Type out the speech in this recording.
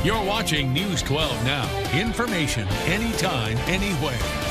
You're watching News 12 Now. Information anytime, anywhere.